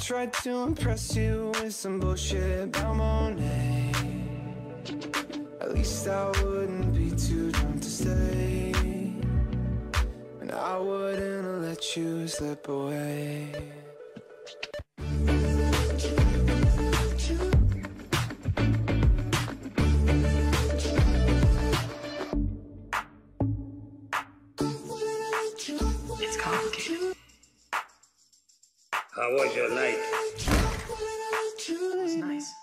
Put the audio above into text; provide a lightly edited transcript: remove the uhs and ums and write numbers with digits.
tried to impress you with some bullshit about Monet. At least I wouldn't be too drunk to stay, and I wouldn't have let you slip away. It's complicated. How was your night? It was nice.